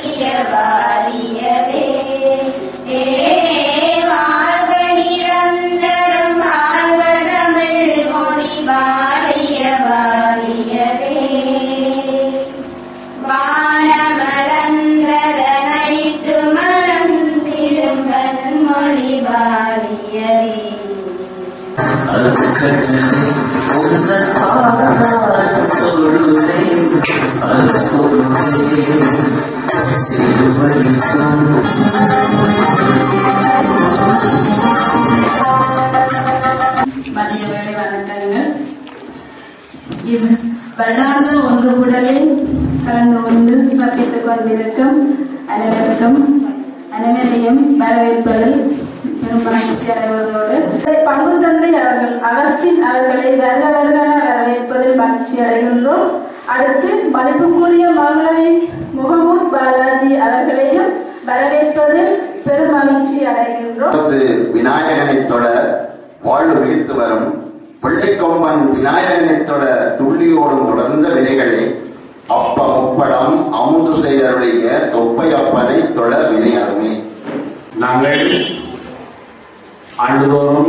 வருடாச ஒன்று கூடலில் கலந்து கொண்டு சிறப்பித்துக் கொண்டிருக்கும் அனைவரையும் வரவேற்பதில் பெரும் மகிழ்ச்சி அடைவதோடு பங்கு தந்தை அவர்கள் அகஸ்டின் அவர்களை வருக வருகன வரவேற்பதில் மகிழ்ச்சி அடைகின்றோம். அடுத்து மதிப்புக்குரிய மகளவி முகமது பாலாஜி அவர்களையும் வரவேற்பதில் பெரும் மகிழ்ச்சி அடைகின்றோம். விநாயகனை தொட வாழ்வு விழித்து வரும் பிள்ளைக்கொம்பன் விநாயகனை தொட துள்ளியோடும் தொடர்ந்த வினைகளை அப்ப முப்படம் அமுது செய்தருடைய தொப்பை அப்பனை தொழ வினை அருமே. நாங்கள் ஆண்டுதோறும்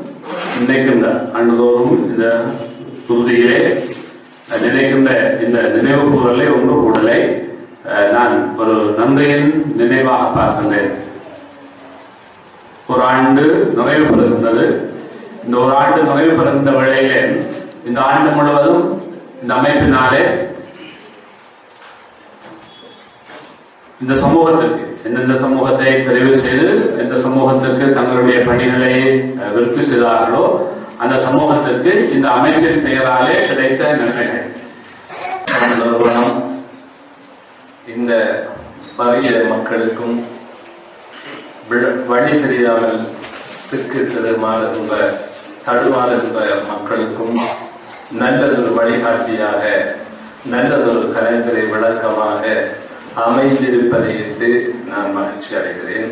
இந்த சுருதியிலே நினைக்கின்ற இந்த நினைவு கூறலை ஒன்று கூடலை நான் ஒரு நன்றியின் நினைவாக பார்க்கின்றேன். ஒரு ஆண்டு நிறைவு பெறுகின்றது. இந்த ஒரு ஆண்டு நிறைவு பெறுகின்ற வேளையிலே இந்த ஆண்டு முழுவதும் இந்த அமைப்பினாலே இந்த சமூகத்திற்கு எந்தெந்த சமூகத்தை தெரிவு செய்து எந்த சமூகத்திற்கு தங்களுடைய பணிகளை விருத்தி செய்தார்களோ அந்த சமூகத்திற்கு இந்த அமைப்பின் பெயராலே கிடைத்த நன்மைகள். நிறுவனம் இந்த வறிய மக்களுக்கும் வழி தெரியாமல் திக்கு தடுமாறுகின்ற மக்களுக்கும் நல்லதொரு வழிகாட்டியாக நல்லதொரு கலைஞரை விளக்கமாக அமைந்திருப்பதை என்று நான் மகிழ்ச்சி அடைகிறேன்.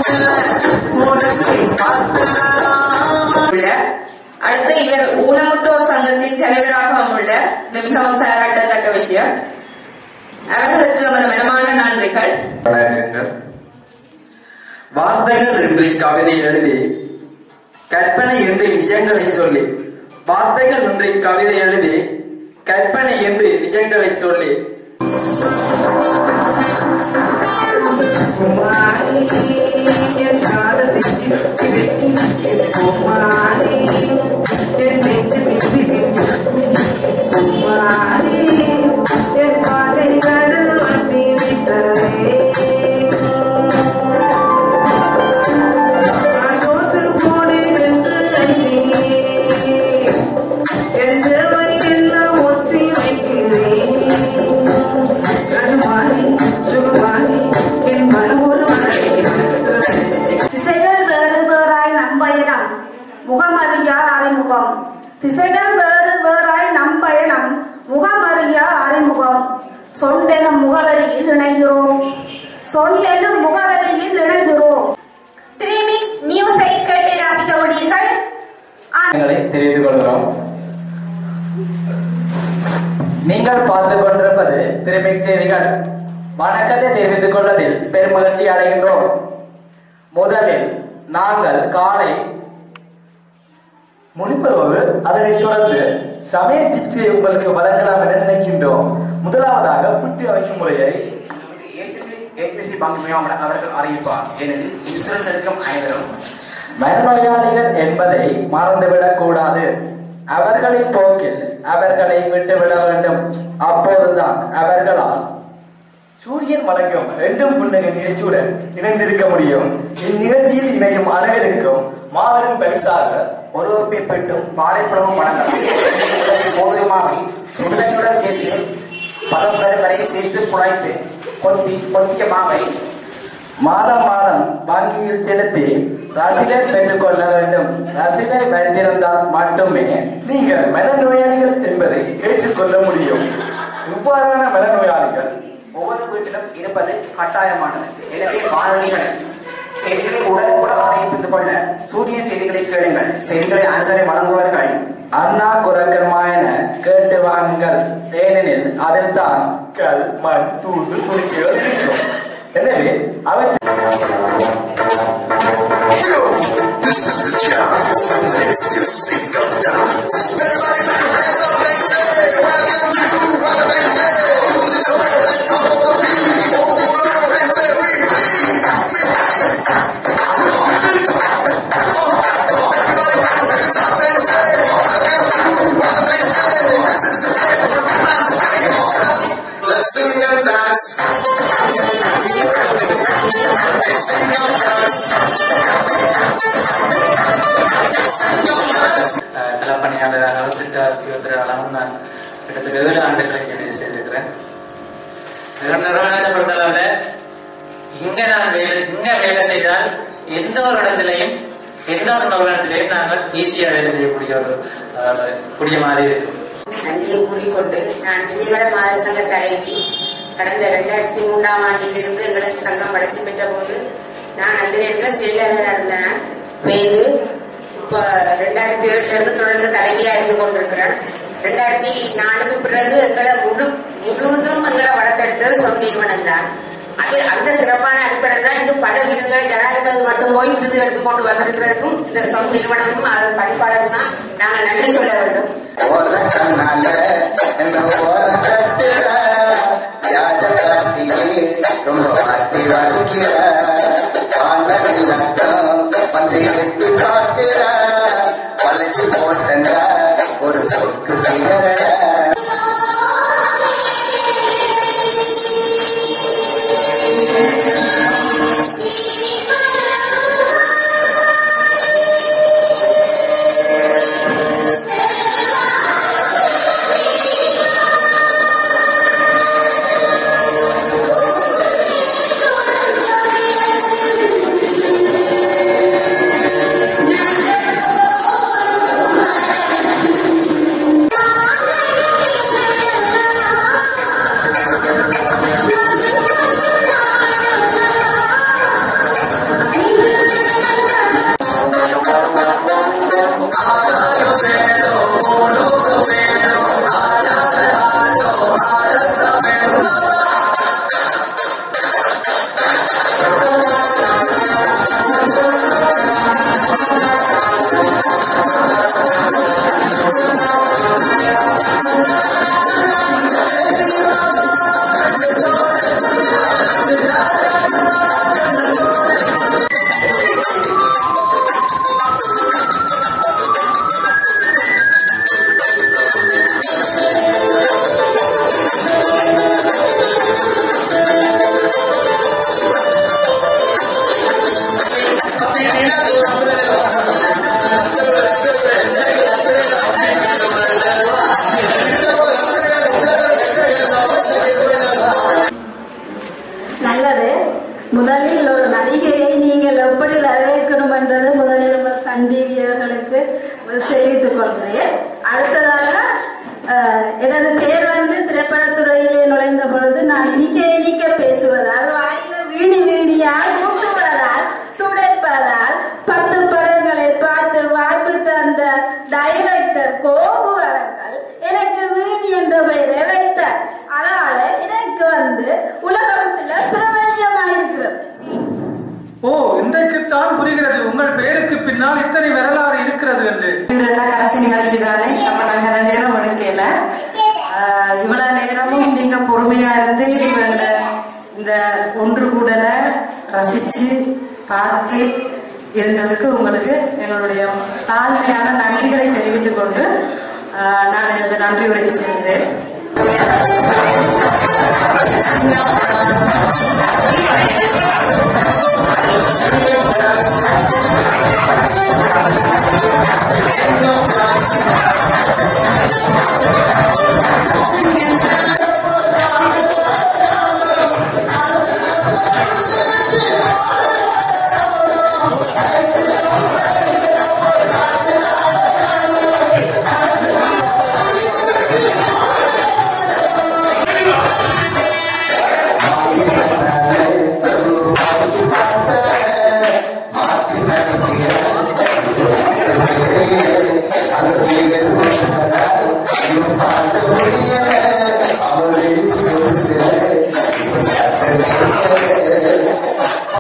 அடுத்து இவர் ஊனமுற்றோர் சங்கத்தின் தலைவராகவும் உள்ள மிகவும் பாராட்டத்தக்க விஷயம். அவர்களுக்கு நமது மனமான நன்றிகள். வார்த்தைகள் என்று கவிதை எழுதி கற்பனை என்று நிஜங்களை சொல்லி, வார்த்தைகள் என்று கவிதை எழுதி கற்பனை என்று நிஜங்களை சொல்லி திசைகள் வேறு வேறாய் நம் பயணம் முகமறியா அறிமுகம் சொண்டெனும் முகவரியில் இணைகிறோம். சொண்டெனும் முகவரியில் இணைகிறோம். த்ரீமிக்ஸ் நியூஸை கேட்டு ரசிக்க உள்ளீர்கள். தெரிவித்துக் கொள்கிறோம். நீங்கள் பார்த்துக் கொண்டிருப்பது த்ரீமிக்ஸ் செய்திகள். வணக்கத்தை தெரிவித்துக் கொள்வதில் பெரும் மகிழ்ச்சி அடைகின்றோம். முதலில் நாங்கள் காலை முடிப்பதோடு அதனைத் தொடர்ந்து சமய டிப்ஸை உங்களுக்கு வழங்கலாம் என நினைக்கின்றோம். முதலாவதாக புட்டி அமைக்கும் முறையை அவர்கள் அறிவிப்பார். ஏனெனில் இன்சூரன்ஸ் எடுக்கும் அனைவரும் மனநோயாளிகள் என்பதை மறந்துவிடக் கூடாது. அவர்களின் போக்கில் அவர்களை விட்டுவிட வேண்டும். அப்போதுதான் அவர்களால் சூரியன் வழங்கும் என்றும் புன்னகை நிகழ்ச்சியுடன் இணைந்திருக்க முடியும். இந்நிகழ்ச்சியில் இணையும் அனைவருக்கும் மாபெரும் பரிசாக ஒரு பெட்டும் வாழைப்பழமும் வழங்கலாம். போதுமாவை சுண்டனுடன் சேர்த்து பல பேர் வரை சேர்த்து குழைத்து கொத்திய மாவை மாதம் மாதம் வங்கியில் செலுத்தி ரசீதை பெற்றுக் கொள்ள வேண்டும். ரசீதை வைத்திருந்தால் மட்டுமே நீங்கள் மனநோயாளிகள் என்பதை ஏற்றுக்கொள்ள முடியும். இவ்வாறான மனநோயாளிகள் ஒவ்வொரு வீட்டிலும் இருப்பது கட்டாயமானது. எனவே வானொலிகளை செய்திகளை உடனுக்குடன் அறிவித்துக் கொள்ள சூரிய செய்திகளை கேளுங்கள். செய்திகளை அனுசரை வழங்குவார்கள் அண்ணா குரக்கர்மாயன கேட்டு வாங்குங்கள். ஏனெனில் அதில் தான் கல் மண் தூசு துணிக்கைகள் இருக்கும். எனவே அவற்றை களப்பணியாளராக திட்டத்திலும் நான் கிட்டத்தட்ட 7 ஆண்டுகளை இணைந்து செய்திருக்கிறேன். நிறுவனத்தை பொறுத்தளவில் இங்க வேலை செய்தால் எந்த ஒரு இடத்திலையும் எந்த ஒரு நிறுவனத்திலையும் நாங்கள் ஈஸியா வேலை செய்யக்கூடிய கூடிய மாதிரி இருக்கும். நன்றியை கூறிக்கொண்டு நான் விஜயவட மாதர் சங்க தலைவி கடந்த 2003ஆம் ஆண்டிலிருந்து எங்களுக்கு சங்கம் வளர்ச்சி பெற்ற போது நான் அந்த நேரத்தில் செயலாளராக இருந்தேன். மேலும் இப்ப 2007 தொடர்ந்து தலைவியா இருந்து கொண்டிருக்கிறேன். 2004க்கு பிறகு எங்களை முழுவதும் எங்களை வளர்த்தெடுத்தது சொந்த நிறுவனம் தான். அது அந்த சிறப்பான அடிப்படை தான் இன்னும் பல விருதுகளை ஜனாதிபதி மட்டும் போய் விருது எடுத்துக்கொண்டு வந்திருக்கிறதுக்கும் இந்த சொந்த நிறுவனமும் அதன் படிப்பாளரும் தான் நாங்கள் நன்றி சொல்ல வேண்டும். ஒரு சொற்கு தெரிவித்துக் கொள்கிறேன். அடுத்ததாக எனது பெயர் திரைப்படத்துறையிலே நுழைந்த பொழுது நான் இனிக்க பேசுவதால், வாயில வீணியால் ஊட்டுவதால், துடைப்பதால் 10 படங்களை பார்த்து வாய்ப்பு தந்த டைரக்டர் கோபு அவர்கள் எனக்கு வீணி என்ற பெயரை வைத்தார். அதனால எனக்கு உலகத்துல பிரபல்யமாயிருக்கிறது. ஓ, இன்றைக்குத்தான் புரிகிறது உங்கள் பெயருக்கு பின்னால் இத்தனை வரலாறு இருக்கிறது என்று. கடைசி நிகழ்ச்சி தானே, நம்ம நாங்க நேரம் எடுக்கல. இவ்வளவு நேரமும் நீங்க பொறுமையா இருந்து இந்த ஒன்று கூடல ரசிச்சு பார்த்து இருந்ததுக்கு உங்களுக்கு எங்களுடைய தாழ்மையான நன்றிகளை தெரிவித்துக் கொண்டு நான் எனது நன்றி உரைக்கு செல்கிறேன். Thank you.